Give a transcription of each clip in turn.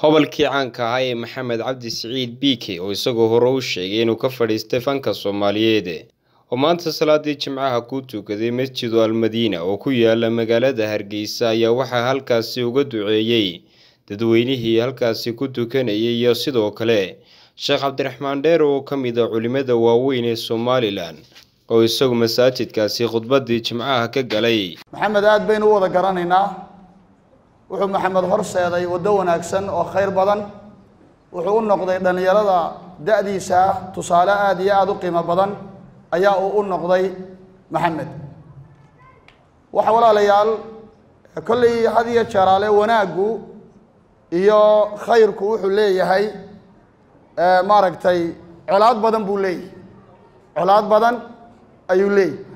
Hobalkii caanka ahaa ee Maxamed Cabdi Siciid Biike oo isagoo hore u sheegay inuu ka fadhiistay fanka Soomaaliyeed oo maanta salaadii Jimcaha ku tukaday Masjidul Al-Madiina oo ku yaala magaalada Hargeysa ayaa waxa halkaasi uga duceeyay dadweynihii halkaasi ku tukanayay iyo sidoo kale Sheekh Cabdiraxmaan Dheer oo kamid ah culimada waaweyn ee Soomaaliland oo isagu masaajidkaasi khudbadii Jimcaha ka galay. Maxamed aad baynu wada garanaynaa wuxuu Maxamed horseeday wado wanaagsan oo khayr badan wuxuu u noqday dhalinyarada da'diisa tusaale aad iyo aad u qiimo badan ayaa uu u noqday Maxamed waxa walaalayaal kulli hadiya jaraale wanaagu iyo khayrku wuxuu leeyahay maaragtay colaad badan buu leeyahay colaad badan ayuu leeyahay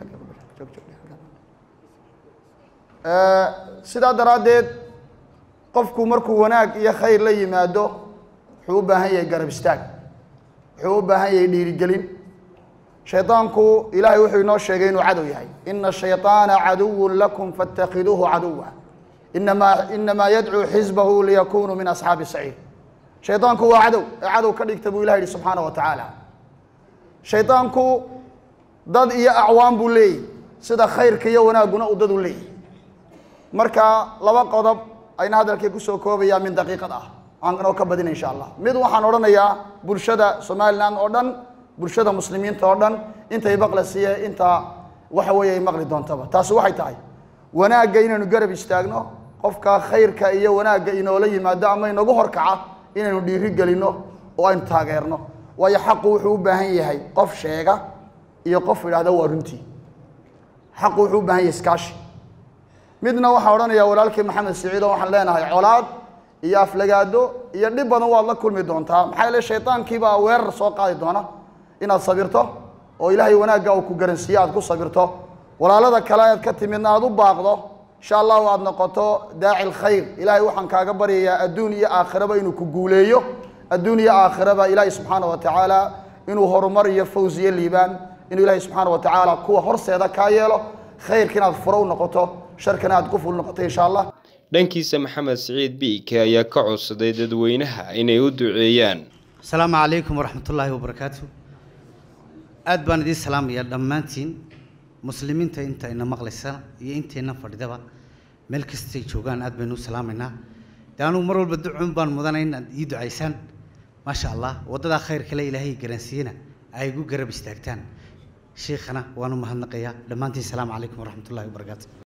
sida daraadeed qofku markuu wanaag iyo khayr la yimaado wuxuu u baahan yahay garab istaag wuxuu u baahan yahay dhiirigelin shaytaanku ilaahay wuxuu inoo sheegay inuu cadow yahay inna shaytaana caduwwun lakum fattaqiduuhu caduwwa innamaa yadcuu xisbahu liyakunuu min asxaabi saciid shaytaanku waa cadow ka dhigta buu ilahay yidhi subxaanahu wa tacaala shaytaanku dad iyo acwaan buu leeyahy sida khayrka iyo wanaaguna uu dad u leeyahy marka laba qodob ayna hadalkii ku soo koobaya min daqiiqad ah aan ka badin insha Allah mid waxaan oranayaa bulshada Soomaaliland oo dhan bulshada muslimiinta oo dhan intay baqlasiye inta waxa weeyay maqli doontaba taas waxay tahay wanaaga inaynu garab istaagno qofka khayrka iyo wanaaga inoo la yimaado ama inagu horkaca inaynu dhiiri galino oo aynu taageerno waayo xaq wuxuu u baahan yahay qof sheega iyo qof yiraahdo waa runtii xaq wuxuu u baahan yahay iskaashi midna waxa oranaya walaalkii Maxamed Siciid oo waxaan leenahay colaad iyo aflagaado iyo dhib badan waad la kulmi doontaa maxay la shaytaankii baa weerar soo qaadi doona inaad sabirto oo ilaahay wanaaga uu ku garansiyo aad ku sabirto walaalada kale aad ka timidna aad u baaqdo insha Allah waad noqoto daacil khayr ilaahay waxaan kaaga baryayaa adduun iyo aakhiraba inuu ku guuleeyo adduun iyo aakhiraba ilaahay subxaanahu wa tacaala inuu horumar iyo fawziyo liibaan inuu ilaahay subxaanahu wa tacaala kuwa horseeda ka yeelo khayrkina aad furo noqoto sharkana aad ku ful noqoto insha Allah dhankiisa Maxamed Siciid Biike ayaa ka codsaday dadweynaha inay u duceeyaan. Assalaamu calaykum waraxmatullaahi wabarakaatuh aad baan idin salaamayaa dhammaantiin muslimiinta inta ina maqlaysa iyo inteena fadhidaba meel kasta ay joogaan aad baynu salaamaynaa daanu mar walba ducun baan mudanayn ii ducaysaan ma sha Allah wadada khayrka la ilaahay garansiina ay ugu garab istaagtaan sheekhana waanu mahadnaqayaa dhammaantiin assalaamu calaykum waraxmatullaahi wabarakaatuh.